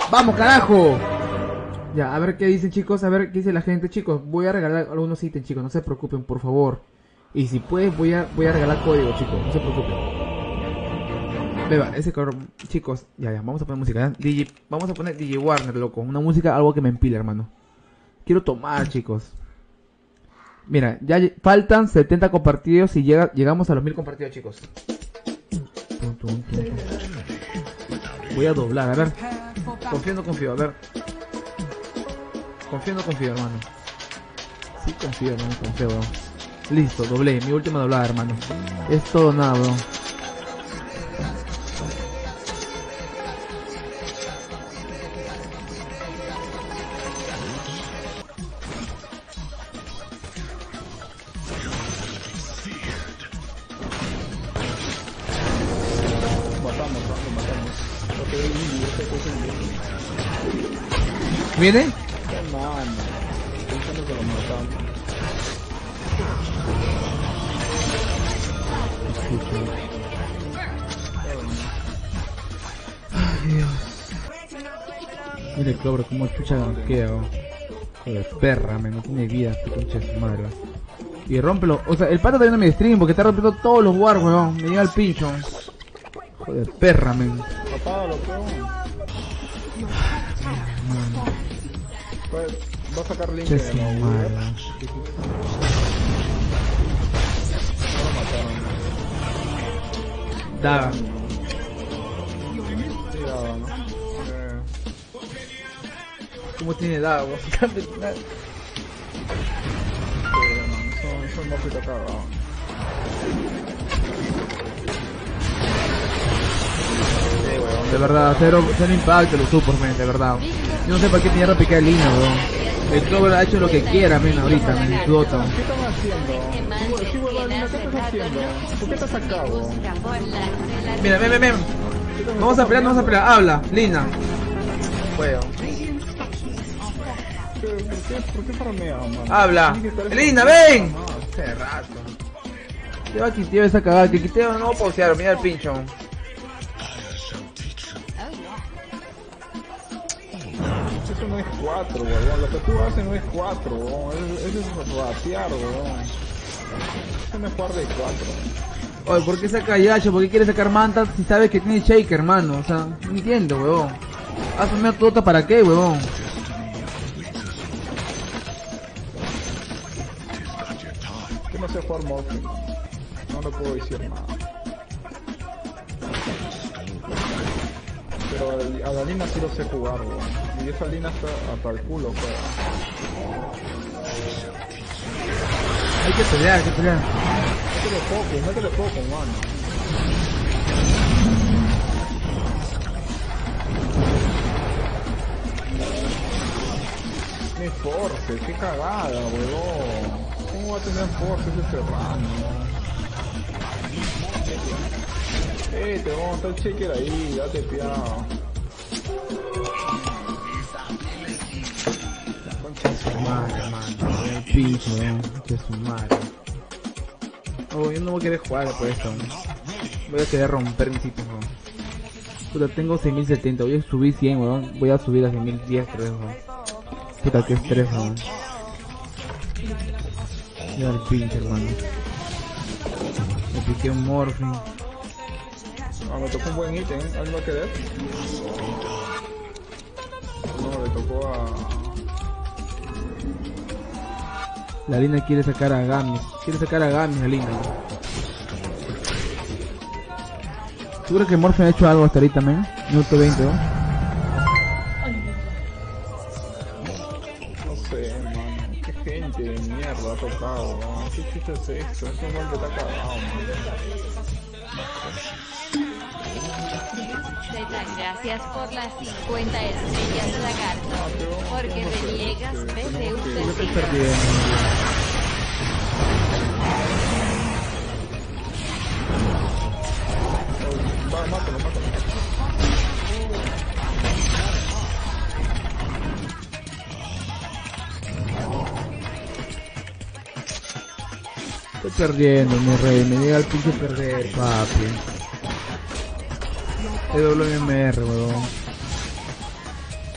¡Vamos, carajo! Ya, a ver qué dicen, chicos, a ver qué dice la gente. Chicos, voy a regalar algunos ítems, chicos, no se preocupen, por favor. Y si puedes, voy a regalar código, chicos, no se preocupen. Beba, ese color, chicos, ya, vamos a poner música, ¿eh? Vamos a poner DJ Warner, loco, una música, algo que me empila, hermano. Quiero tomar, chicos. Mira, ya faltan 70 compartidos y llegamos a los 1000 compartidos, chicos. Voy a doblar, a ver. Confío, no confío, a ver. Confío, no confío, hermano. Sí confío, hermano, confío, bro. Listo, doblé, mi última doblada, hermano. Es todo nada, bro. ¿Viene? Ay, Dios. Mira el Cobra como chucha ganquea, oh. Joder, perra, no tiene vida, qué concha de su madre. Y rómpelo, o sea, el pato está viendo mi stream porque está rompiendo todos los wars, weón. Me llega el pincho. Joder, perra, men. Va a sacar link de nuevo. Daga. ¿Cómo tiene daga? Son mosquitos cagados. De verdad, cero impacto los supers, de verdad. Yo no sé para qué mierda picar el línea, weón. El Clover ha hecho lo que quiera, ahorita, su Dota. ¿Qué están haciendo? ¿Qué estás haciendo? ¿Por qué estás acá, weón? Mira, ven. Vamos a pelear, habla, Lina. Weón. ¿Por qué farmea, man? Habla. Lina, ven. Hace rato. Te va a quiteo esa cagada, que quiteo no va a pausear, mira el pincho. Eso no es 4, weón. Lo que tú haces no es 4, weón. Eso es ratear, weón. Eso no es jugar de 4. Oye, ¿por qué saca Yacho? ¿Por qué quiere sacar Manta si sabes que tiene Shaker, hermano? O sea, no entiendo, weón. ¿Has asumido tu Dota para qué, weón? Yo no sé jugar Morphin. No le puedo decir nada. Pero a la Lina sí lo sé jugar, weón. Y esa Lina está hasta el culo, weón. Hay que pelear, Métele poco, mano. Mi force, qué cagada, weón. ¿Cómo va a tener force ese serrano? Te vamos a montar el checker ahí, date piado. Concha de su madre, hermano. El pincho, weón. Concha de su madre. Oh, yo no voy a querer jugar por esto, ¿no? Voy a querer romper mis hitos, weón. Puta, tengo 6070, voy a subir 100, weón. Voy a subir a 6010, creo, weón. Puta, que estrés, weón. Mira el pinche, hermano. Me piqué un Morphin. Me tocó un buen ítem, ¿alguien va a querer? No, le tocó a... La Lina quiere sacar a Gamis. La Lina. ¿Tú crees que Morphin ha hecho algo hasta ahorita, men? Minuto 20, ¿no? No sé, man. Qué gente de mierda ha tocado, man. ¿Qué chiste es esto? Es un golpe está cagado, man. Gracias por las 50 estrellas de la carta. Porque reniegas PCU. Mátalo. Estoy perdiendo, mi rey. Me llega el pinche perder, papi. WMR, weón.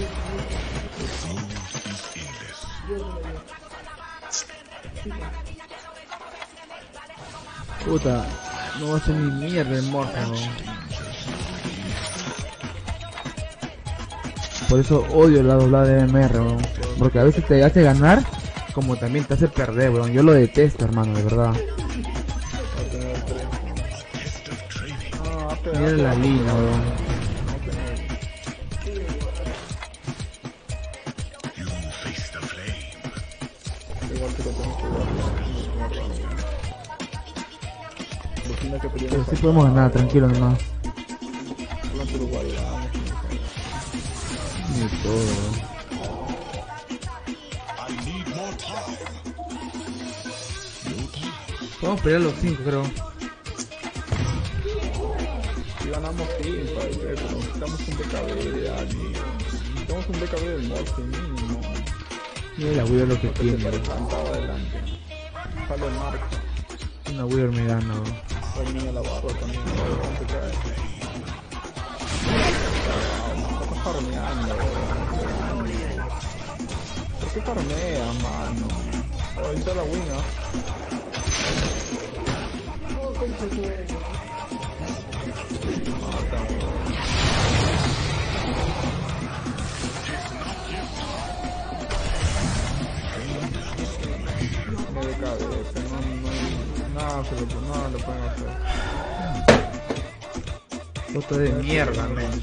Puta, no va a ser ni mierda el Morphe, ¿no? Por eso odio la doblada de MR, weón. Porque a veces te hace ganar, como también te hace perder, weón. Yo lo detesto, hermano, de verdad. Mira la línea, weón. Pero sí podemos ganar, tranquilo nomás. Ni todo, weón. Podemos pelear los 5, creo. Si ganamos 5, pero necesitamos un BKB de alguien. Necesitamos un BKB del Morphe mínimo. Mira la Weaver lo que tiene. Adelante. Sale el marco. Una Weaver me gana, weón. Termina la barra también. Se cae. Está farmeando, weón. ¿Por qué farmea, mano? Ahorita la win, ¿ah? No de cabeza, nada lo pueden hacer. Dota de mierda, men.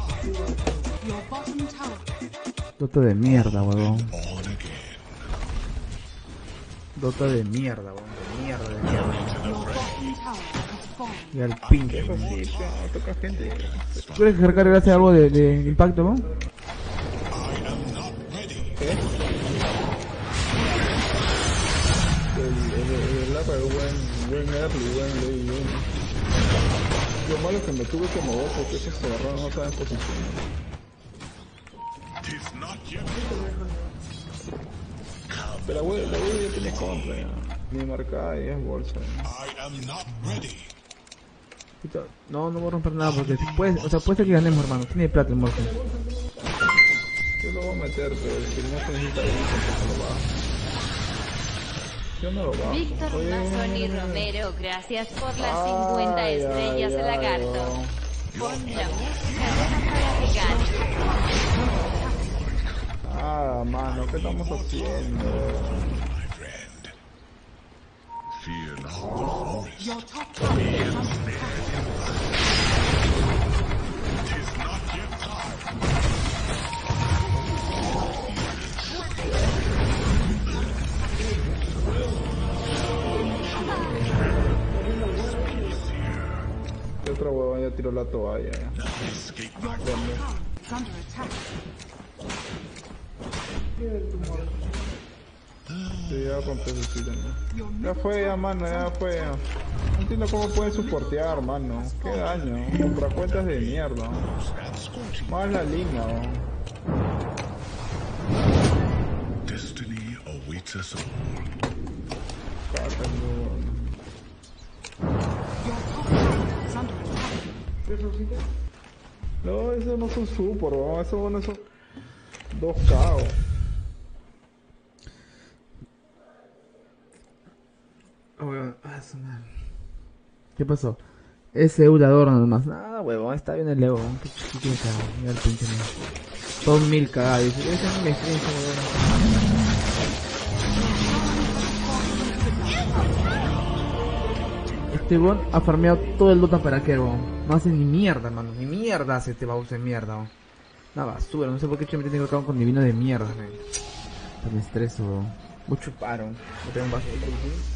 Dota de mierda, huevón. Dota de mierda, huevón. De mierda. Y al pinche. Eso sí, toca gente. ¿Quieres que recargase algo de impacto, no? ¿Qué? El APA es buen early, buen. Lo malo es que me tuve que mover porque esos agarraron no estaban en posición. Pero la web ya tiene contra ya. Ni marcada y es bolsa. No voy a romper nada porque puede ser que ganemos, hermano. Tiene plata el Morphe. Yo lo voy a meter, pero si no se necesita ir, tampoco lo bajo. Yo no lo bajo. Víctor Mazzoni Romero, gracias por las 50 estrellas, lagarto. Pon la música para que gane. Ah, mano, ¿qué estamos haciendo? ¿Qué otra huevón ya tiró la toalla? Ya. Sí, ya rompí el tiro, ¿no? Ya fue, ya, mano, ya fue. No entiendo cómo pueden soportear, mano. Qué daño. Compra cuentas de mierda. Más la línea, ¿no? Destiny awaits us all. No, esos no son super, ¿no? Esos son 2K. ¿Qué pasó? Ese emulador nomás. Nada, huevón, está bien el Evo. ¿Qué tienes que hacer? Mira el pinche mío. Son 1000 cagadas. Ese no me experiencia, huevón. Este weón ha farmeado todo el Dota para qué, weón. No hace ni mierda, hermano. Ni mierda hace este baúl de mierda, weón. Una basura. No sé por qué me tengo que acabar con divino de mierda, weón. Me estreso, weón. Mucho paro. No tengo un vaso de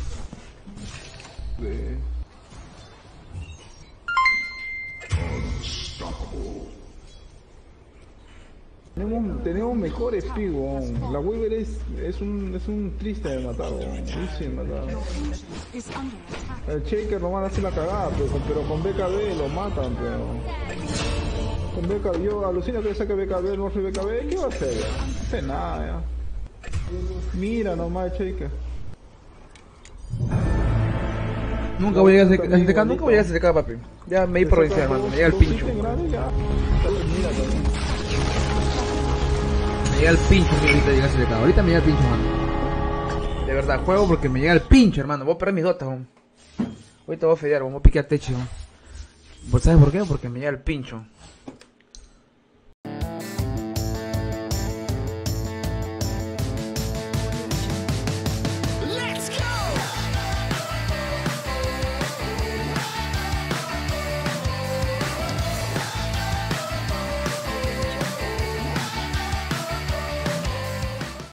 Tenemos mejores pigos. La Weaver es un triste de matar, triste de matar. El Shaker nomás hace la cagada, pero con BKB lo matan, pero con BKB, yo alucino que saque BKB, el Morphe BKB, ¿qué va a hacer? No hace nada, ya. Mira nomás el Shaker. Nunca voy a llegar a STK, nunca voy a llegar a STK, papi. Ya me di por vencer, hermano, me llega el pincho. llega el pincho, ahorita llega ese recado. Ahorita me llega el pincho, mano. De verdad, juego porque me llega el pincho, hermano. Voy a perder mis dotas, man. Ahorita voy a fedear, voy a piquear techo. ¿Sabes por qué? Porque me llega el pincho.